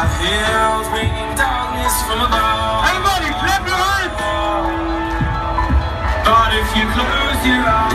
hills bringing darkness from above. Everybody, clap your hands! But if you close your eyes